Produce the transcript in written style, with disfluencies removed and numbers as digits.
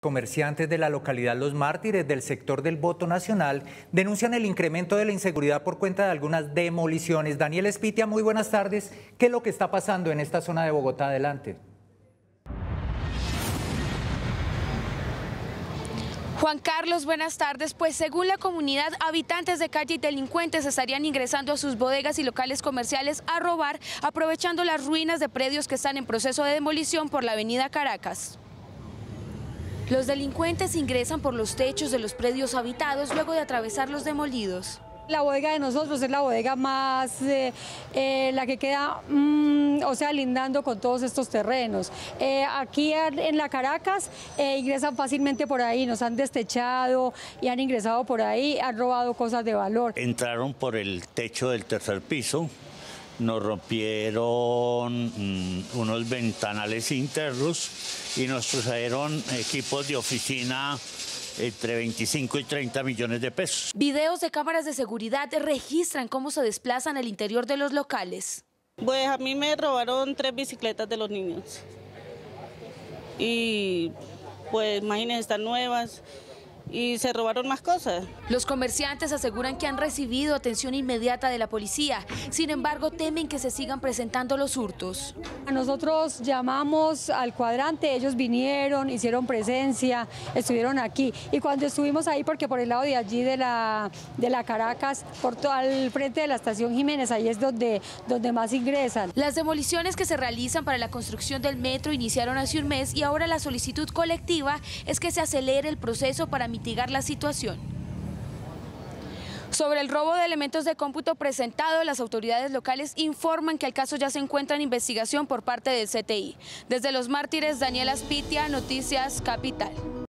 Comerciantes de la localidad Los Mártires del sector del Voto Nacional denuncian el incremento de la inseguridad por cuenta de algunas demoliciones. Daniel Espitia, muy buenas tardes. ¿Qué es lo que está pasando en esta zona de Bogotá? Adelante. Juan Carlos, buenas tardes. Pues según la comunidad, habitantes de calle y delincuentes estarían ingresando a sus bodegas y locales comerciales a robar, aprovechando las ruinas de predios que están en proceso de demolición por la avenida Caracas. Los delincuentes ingresan por los techos de los predios habitados luego de atravesar los demolidos. La bodega de nosotros es la bodega más, la que queda, lindando con todos estos terrenos. Aquí en la Caracas ingresan fácilmente por ahí, nos han destechado y han ingresado por ahí, han robado cosas de valor. Entraron por el techo del tercer piso, nos rompieron unos ventanales internos y nos trajeron equipos de oficina entre 25 y 30 millones de pesos. Videos de cámaras de seguridad registran cómo se desplazan al interior de los locales. Pues a mí me robaron 3 bicicletas de los niños. Y pues imagínense, están nuevas y se robaron más cosas. Los comerciantes aseguran que han recibido atención inmediata de la policía. Sin embargo, temen que se sigan presentando los hurtos. Nosotros llamamos al cuadrante, ellos vinieron, hicieron presencia, estuvieron aquí. Y cuando estuvimos ahí, porque por el lado de allí de la Caracas, al frente de la estación Jiménez, ahí es donde más ingresan. Las demoliciones que se realizan para la construcción del metro iniciaron hace un mes y ahora la solicitud colectiva es que se acelere el proceso para mitigar la situación. Sobre el robo de elementos de cómputo presentado, las autoridades locales informan que el caso ya se encuentra en investigación por parte del CTI. Desde Los Mártires, Daniel Espitia, Noticias Capital.